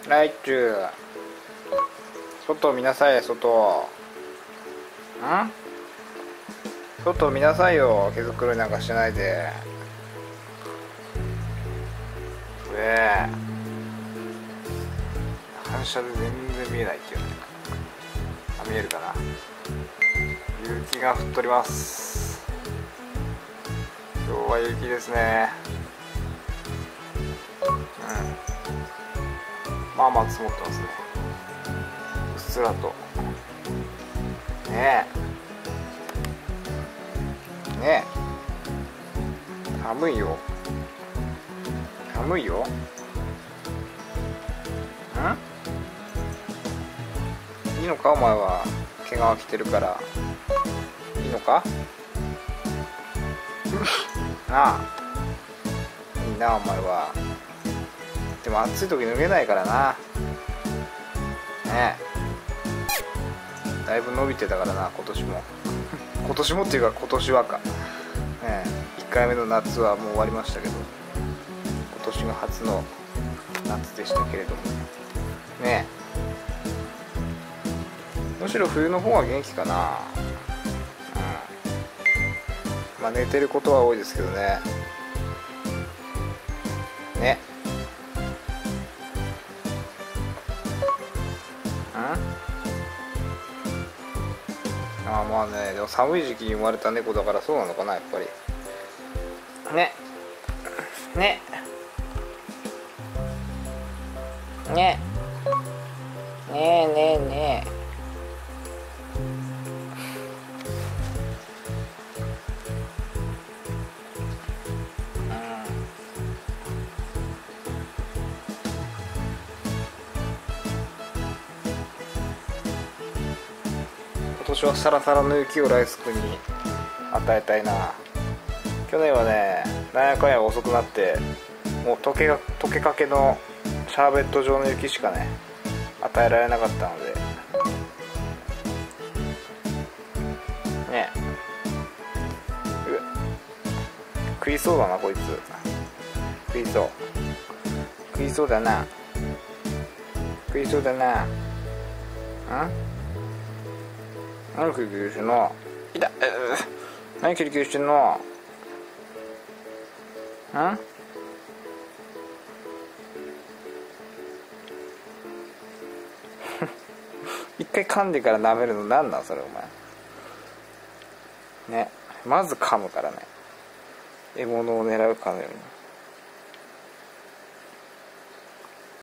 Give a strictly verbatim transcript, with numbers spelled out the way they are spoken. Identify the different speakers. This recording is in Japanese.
Speaker 1: ライチュウ、外見なさい。外ん外見なさいよ。毛づくろいなんかしてないで。うえ反射で全然見えないっていうね。あ、見えるかな。雪が降っております。今日は雪ですね。うん、まあまあ積もってますね。うっすらとねえねえ寒いよ寒いよ。んいいのかお前は。毛皮着てるからいいのかなあ、いいなお前は。でも暑い時脱げないからな。ねえだいぶ伸びてたからな今年も今年もっていうか今年はか、ねえ、いっかいめの夏はもう終わりましたけど、今年が初の夏でしたけれどもねえ、むしろ冬の方が元気かな。うん、まあ寝てることは多いですけどね。ねああまあね、でも寒い時期に生まれた猫だからそうなのかなやっぱりねねねねえねえねえ今年はサラサラの雪をライス君に与えたいな。去年はねなんやかんや遅くなってもう溶けが溶けかけのシャーベット状の雪しかね与えられなかったのでねう食いそうだなこいつ。食いそう食いそうだな食いそうだな。ん何キリキリしてんの。いた、何キリキリしてんの。ん一回噛んでから舐めるのなんなんそれお前ね。まず噛むからね、獲物を狙うかのように。